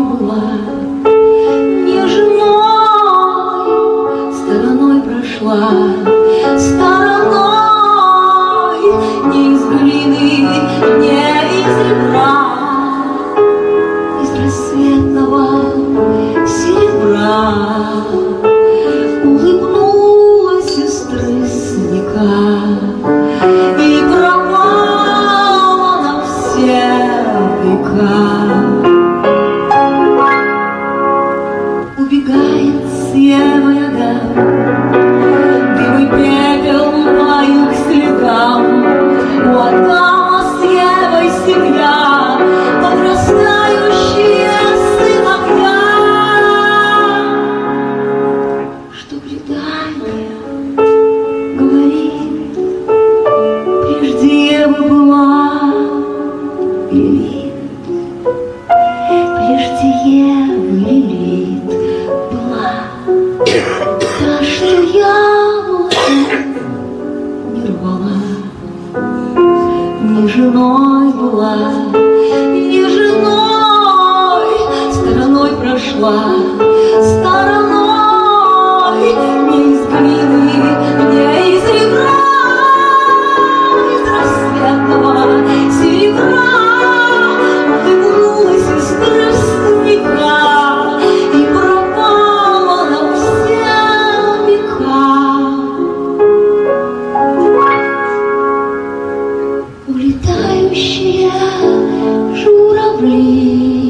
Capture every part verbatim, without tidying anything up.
была, нежной стороной прошла, стороной не из глины, не из ребра, из рассветного серебра. Улыбнулась сестры снега и пропала на все века. Убегает севая даль, дым и пепел мою к следам. У Адама с Евой семья, подрастающие сыновья. Что предание говорит, прежде Ева была Лилит, прежде Евы Лилит была та, что яблоко не рвала, не женой была, не женой, стороной прошла, стороной не из глины, не из ребра, из рассветного серебра. Улыбнулась сестра снега и пропала на все века. Улетающие журавли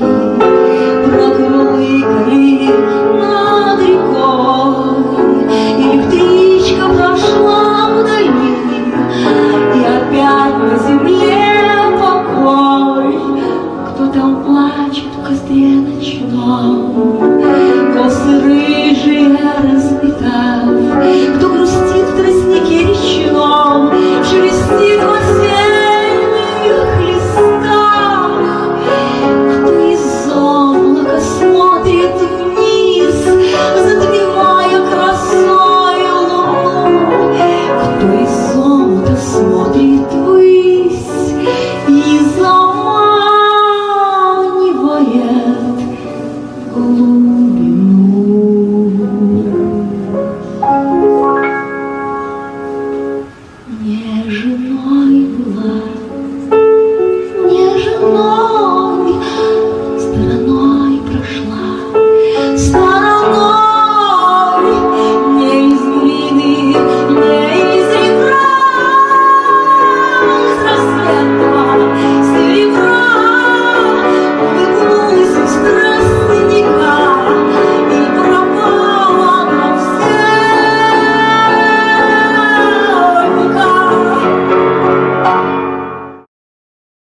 прокликали над рекой, электричка прошла вдали, и опять на земле покой. Кто там плачет в костре ночном, косы рыжие разметав, кто грустит в тростнике речном, шелестит в осенних листах, кто из облака смотрит в